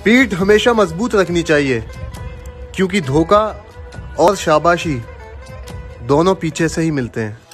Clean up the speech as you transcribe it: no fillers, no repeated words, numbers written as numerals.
पीठ हमेशा मजबूत रखनी चाहिए, क्योंकि धोखा और शाबाशी दोनों पीछे से ही मिलते हैं।